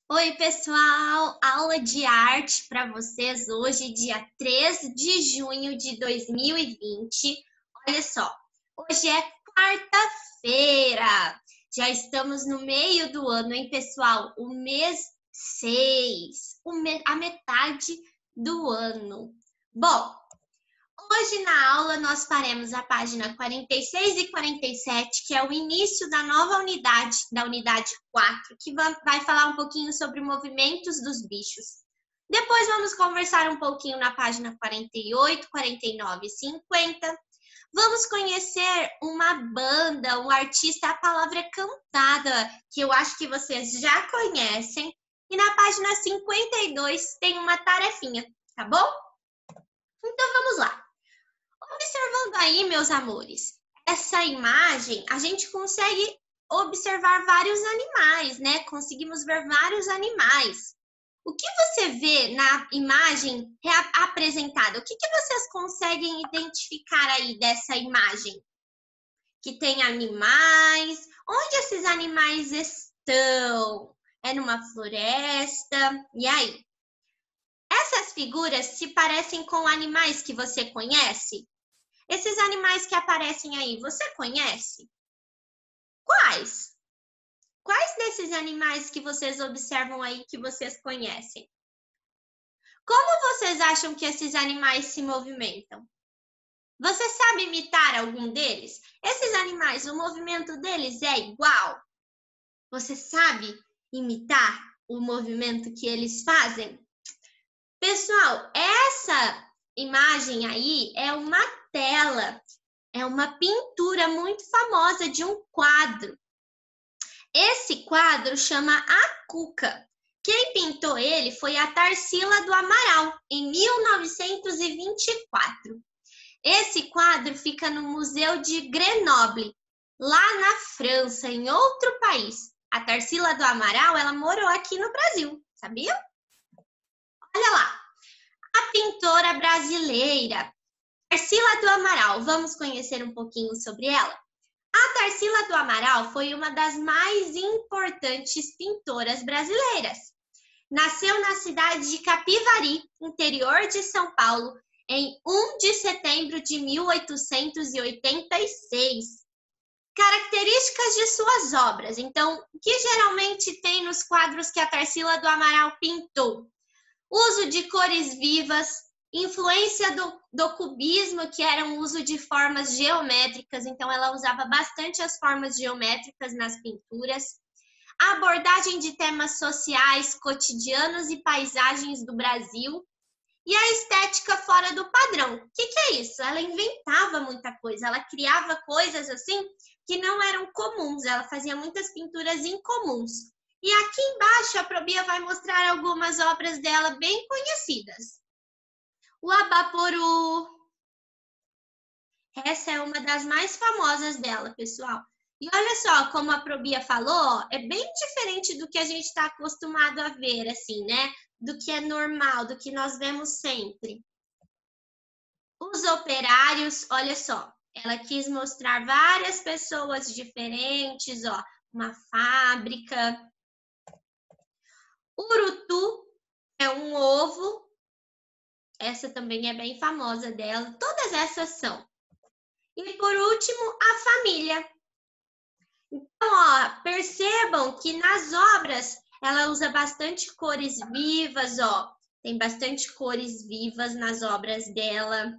Oi, pessoal! Aula de arte para vocês hoje, dia 3 de junho de 2020. Olha só, hoje é quarta-feira. Já estamos no meio do ano, hein, pessoal? O mês 6, a metade do ano. Bom, hoje na aula nós faremos a página 46 e 47, que é o início da nova unidade, da unidade 4, que vai falar um pouquinho sobre movimentos dos bichos. Depois vamos conversar um pouquinho na página 48, 49 e 50. Vamos conhecer uma banda, um artista, a palavra é cantada, que eu acho que vocês já conhecem. E na página 52 tem uma tarefinha, tá bom? Então vamos lá. Observando aí, meus amores, essa imagem, a gente consegue observar vários animais, né? Conseguimos ver vários animais. O que você vê na imagem apresentada? O que vocês conseguem identificar aí dessa imagem? Que tem animais. Onde esses animais estão? É numa floresta? E aí? Essas figuras se parecem com animais que você conhece? Esses animais que aparecem aí, você conhece? Quais? Quais desses animais que vocês observam aí que vocês conhecem? Como vocês acham que esses animais se movimentam? Você sabe imitar algum deles? Esses animais, o movimento deles é igual? Você sabe imitar o movimento que eles fazem? Pessoal, essa imagem aí é uma tela. É uma pintura muito famosa de um quadro. Esse quadro chama A Cuca. Quem pintou ele foi a Tarsila do Amaral, em 1924. Esse quadro fica no Museu de Grenoble, lá na França, em outro país. A Tarsila do Amaral, ela morou aqui no Brasil, sabia? Olha lá, a pintora brasileira Tarsila do Amaral, vamos conhecer um pouquinho sobre ela? A Tarsila do Amaral foi uma das mais importantes pintoras brasileiras. Nasceu na cidade de Capivari, interior de São Paulo, em 1 de setembro de 1886. Características de suas obras. Então, o que geralmente tem nos quadros que a Tarsila do Amaral pintou? Uso de cores vivas, influência do cubismo, que era um uso de formas geométricas, então ela usava bastante as formas geométricas nas pinturas. A abordagem de temas sociais, cotidianos e paisagens do Brasil. E a estética fora do padrão. O que é isso? Ela inventava muita coisa, ela criava coisas assim que não eram comuns, ela fazia muitas pinturas incomuns. E aqui embaixo a Probia vai mostrar algumas obras dela bem conhecidas. O Abaporu. Essa é uma das mais famosas dela, pessoal. E olha só, como a Probia falou, é bem diferente do que a gente está acostumado a ver, assim, né? Do que é normal, do que nós vemos sempre. Os operários, olha só, ela quis mostrar várias pessoas diferentes, ó, uma fábrica. Urutu é um ovo, essa também é bem famosa dela, todas essas são. E por último, a família. Então, ó, percebam que nas obras ela usa bastante cores vivas, ó, tem bastante cores vivas nas obras dela.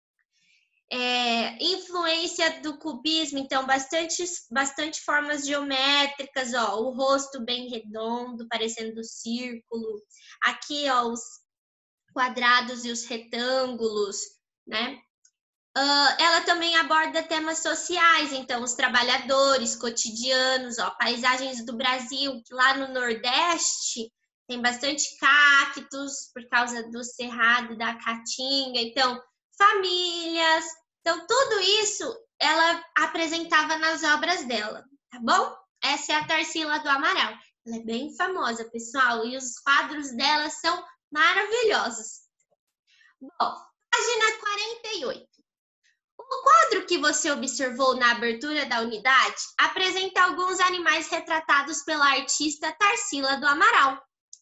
Influência do cubismo, então bastante formas geométricas, ó, o rosto bem redondo, parecendo círculo. Aqui, ó, os quadrados e os retângulos, né? Ela também aborda temas sociais, então os trabalhadores cotidianos, ó, paisagens do Brasil, que lá no Nordeste tem bastante cactos por causa do cerrado da caatinga, então famílias, então tudo isso ela apresentava nas obras dela, tá bom? Essa é a Tarsila do Amaral, ela é bem famosa, pessoal, e os quadros dela são maravilhosos. Bom, página 48. O quadro que você observou na abertura da unidade apresenta alguns animais retratados pela artista Tarsila do Amaral.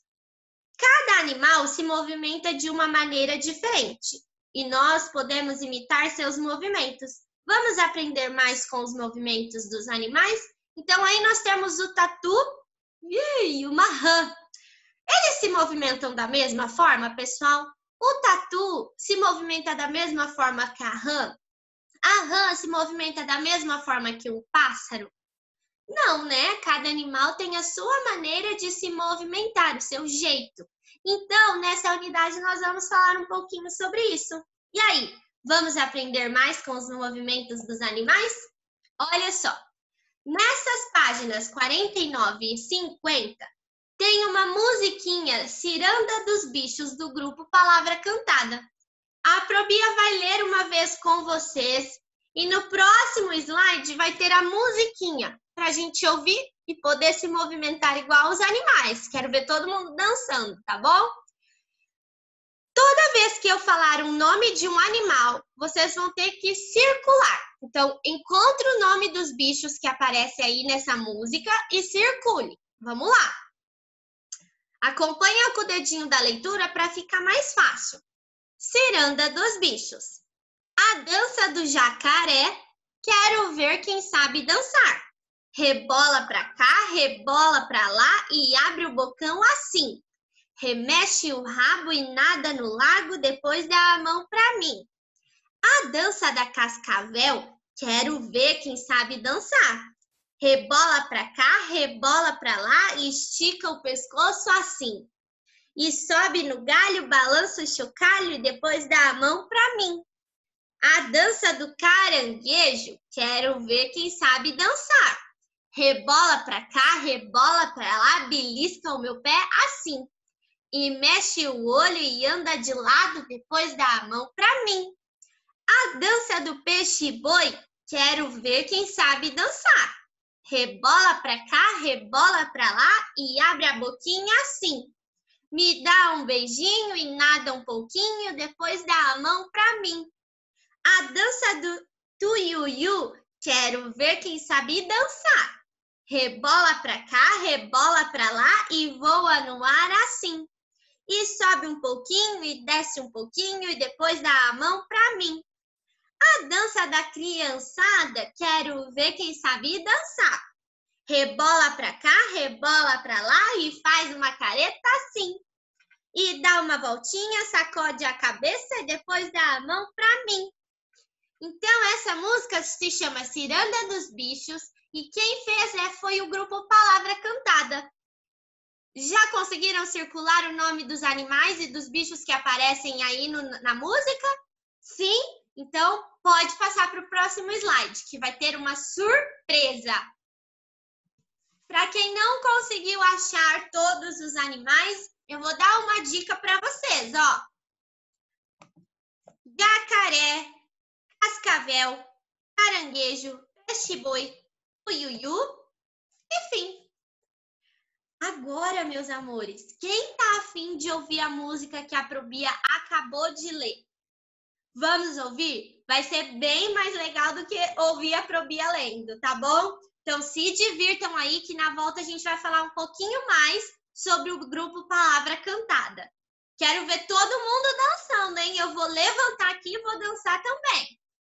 Cada animal se movimenta de uma maneira diferente e nós podemos imitar seus movimentos. Vamos aprender mais com os movimentos dos animais? Então, aí nós temos o tatu e uma rã. Eles se movimentam da mesma forma, pessoal? O tatu se movimenta da mesma forma que a rã? A rã se movimenta da mesma forma que um pássaro? Não, né? Cada animal tem a sua maneira de se movimentar, o seu jeito. Então, nessa unidade, nós vamos falar um pouquinho sobre isso. E aí, vamos aprender mais com os movimentos dos animais? Olha só, nessas páginas 49 e 50, tem uma musiquinha Ciranda dos Bichos do grupo Palavra Cantada. A Probia vai ler uma vez com vocês e no próximo slide vai ter a musiquinha para a gente ouvir e poder se movimentar igual os animais. Quero ver todo mundo dançando, tá bom? Toda vez que eu falar um nome de um animal, vocês vão ter que circular. Então, encontre o nome dos bichos que aparece aí nessa música e circule. Vamos lá! Acompanha com o dedinho da leitura para ficar mais fácil. Ciranda dos bichos. A dança do jacaré, quero ver quem sabe dançar. Rebola pra cá, rebola pra lá e abre o bocão assim. Remexe o rabo e nada no lago, depois dá a mão pra mim. A dança da cascavel, quero ver quem sabe dançar. Rebola pra cá, rebola pra lá e estica o pescoço assim. E sobe no galho, balança o chocalho e depois dá a mão pra mim. A dança do caranguejo, quero ver quem sabe dançar. Rebola pra cá, rebola pra lá, belisca o meu pé assim. E mexe o olho e anda de lado, depois dá a mão pra mim. A dança do peixe-boi, quero ver quem sabe dançar. Rebola pra cá, rebola pra lá e abre a boquinha assim. Me dá um beijinho e nada um pouquinho, depois dá a mão pra mim. A dança do tuiuiu, quero ver quem sabe dançar. Rebola pra cá, rebola pra lá e voa no ar assim. E sobe um pouquinho e desce um pouquinho e depois dá a mão pra mim. A dança da criançada, quero ver quem sabe dançar. Rebola pra cá, rebola pra lá e faz uma careta assim. E dá uma voltinha, sacode a cabeça e depois dá a mão pra mim. Então, essa música se chama Ciranda dos Bichos e quem fez foi o grupo Palavra Cantada. Já conseguiram circular o nome dos animais e dos bichos que aparecem aí na música? Sim? Então, pode passar para o próximo slide, que vai ter uma surpresa. Para quem não conseguiu achar todos os animais, eu vou dar uma dica para vocês, ó. Jacaré, cascavel, caranguejo, peixe-boi, uiuiu e fim. Agora, meus amores, quem tá afim de ouvir a música que a Probia acabou de ler? Vamos ouvir? Vai ser bem mais legal do que ouvir a Probia lendo, tá bom? Então, se divirtam aí que na volta a gente vai falar um pouquinho mais sobre o grupo Palavra Cantada. Quero ver todo mundo dançando, hein? Eu vou levantar aqui e vou dançar também.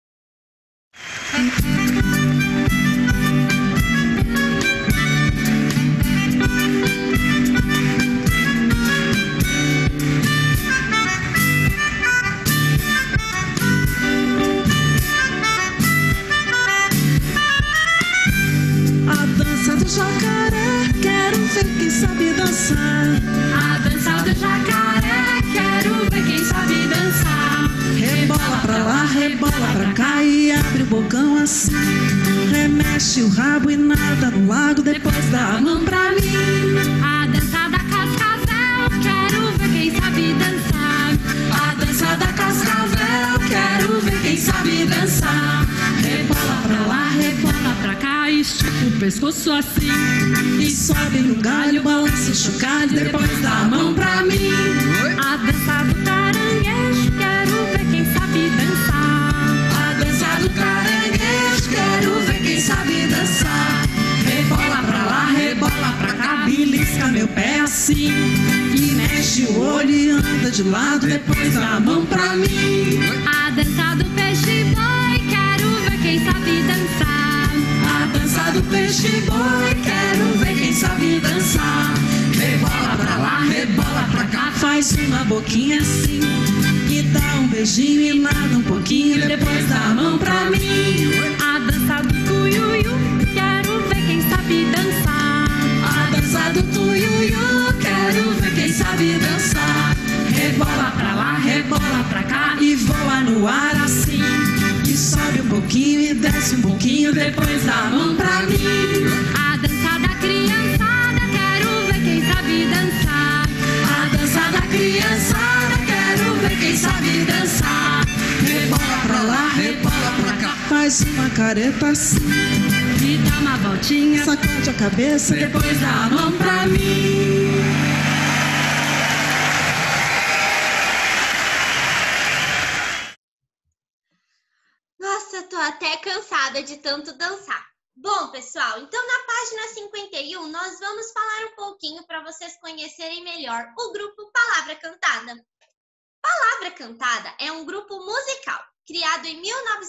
A dança do jacaré, quero ver quem sabe dançar. A dança do jacaré, quero ver quem sabe dançar. Rebola pra lá, rebola pra cá e abre o bocão assim. Remexe o rabo e nada no lago, depois dá a mão pra mim. A dança da cascavel, quero ver quem sabe dançar. A dança da cascavel, quero ver quem sabe dançar. Rebola pra lá, Rebola pra cá e estica o pescoço assim. e sobe no galho, balança o chocalho, depois dá a mão pra mim. A dança do caranguejo, quero ver quem sabe dançar. A dança do caranguejo, quero ver quem sabe dançar. Rebola pra lá, rebola pra cá, belisca pisca meu pé assim, e mexe o olho e anda de lado, depois dá a mão pra mim. A dança do peixe boi, quero ver quem sabe dançar. A dança do peixe boi, quero ver quem sabe dançar. Rebola pra lá, rebola pra cá, faz uma boquinha assim, e dá um beijinho e nada um pouquinho, depois dá a mão pra mim. A dança do tuiuiu, quero ver quem sabe dançar. A dança do tuiuiu, quero ver quem sabe dançar. Rebola pra lá, rebola pra cá, e voa no ar assim, e sobe um pouquinho e desce um pouquinho, depois dá a mão pra mim. A dança da criançada, quero ver quem sabe dançar. A dança da criançada, quero ver quem sabe dançar. Rebola pra lá, rebola pra cá, faz uma careta assim, E dá uma voltinha, sacode a cabeça, depois dá a mão pra mim. Nossa, tô até cansada de tanto dançar. Bom, pessoal, então na página 51 nós vamos falar um pouquinho para vocês conhecerem melhor o grupo Palavra Cantada. Palavra Cantada é um grupo musical criado em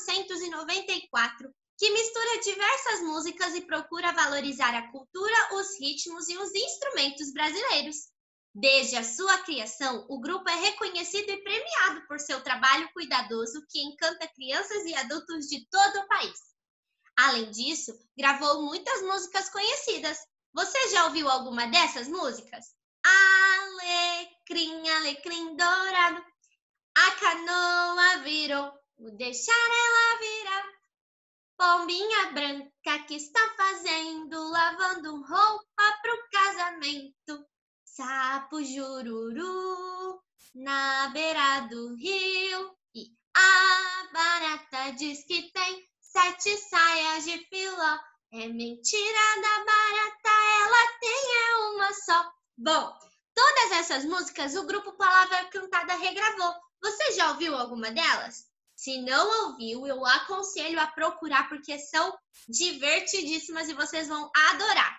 1994 que mistura diversas músicas e procura valorizar a cultura, os ritmos e os instrumentos brasileiros. Desde a sua criação, o grupo é reconhecido e premiado por seu trabalho cuidadoso que encanta crianças e adultos de todo o país. Além disso, gravou muitas músicas conhecidas. Você já ouviu alguma dessas músicas? Alecrim, alecrim dourado, a canoa virou, vou deixar ela virar. Pombinha branca que está fazendo, lavando roupa pro casamento. Sapo jururu na beira do rio, e a barata diz que tem 7 saias de filó. É mentira da barata, ela tem uma só. Bom, todas essas músicas o grupo Palavra Cantada regravou. Você já ouviu alguma delas? Se não ouviu, eu aconselho a procurar porque são divertidíssimas e vocês vão adorar.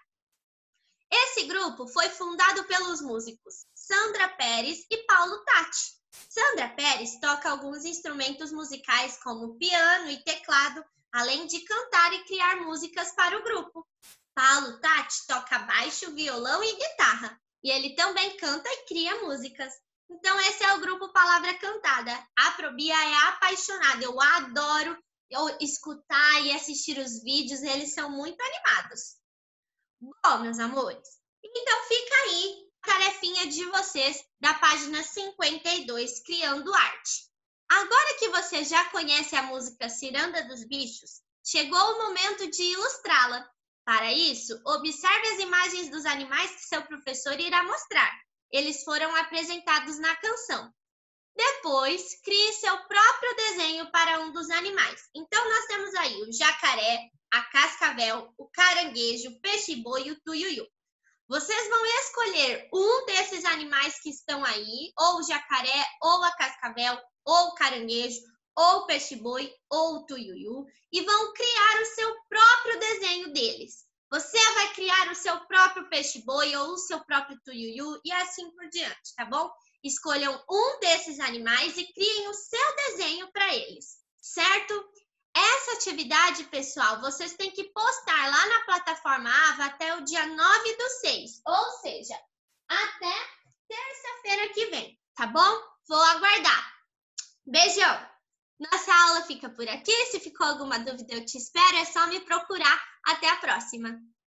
Esse grupo foi fundado pelos músicos Sandra Pérez e Paulo Tatti. Sandra Pérez toca alguns instrumentos musicais como piano e teclado, além de cantar e criar músicas para o grupo. Paulo Tatti toca baixo, violão e guitarra, e ele também canta e cria músicas. Então esse é o grupo Palavra Cantada. A Probia é apaixonada, eu adoro escutar e assistir os vídeos, eles são muito animados. Bom, meus amores, então fica aí a tarefinha de vocês da página 52, Criando Arte. Agora que você já conhece a música Ciranda dos Bichos, chegou o momento de ilustrá-la. Para isso, observe as imagens dos animais que seu professor irá mostrar. Eles foram apresentados na canção. Depois, crie seu próprio desenho para um dos animais. Então, nós temos aí o jacaré, a cascavel, o caranguejo, o peixe-boi e o tuiuiu. Vocês vão escolher um desses animais que estão aí, ou o jacaré, ou a cascavel, ou o caranguejo, ou o peixe-boi, ou o tuiuiu, e vão criar o seu próprio desenho deles. Você vai criar o seu próprio peixe-boi ou o seu próprio tuiuiu e assim por diante, tá bom? Escolham um desses animais e criem o seu desenho para eles, certo? Essa atividade, pessoal, vocês têm que postar lá na plataforma AVA até o dia 9/6, ou seja, até terça-feira que vem, tá bom? Vou aguardar. Beijão! Nossa aula fica por aqui. Se ficou alguma dúvida, eu te espero. É só me procurar. Até a próxima!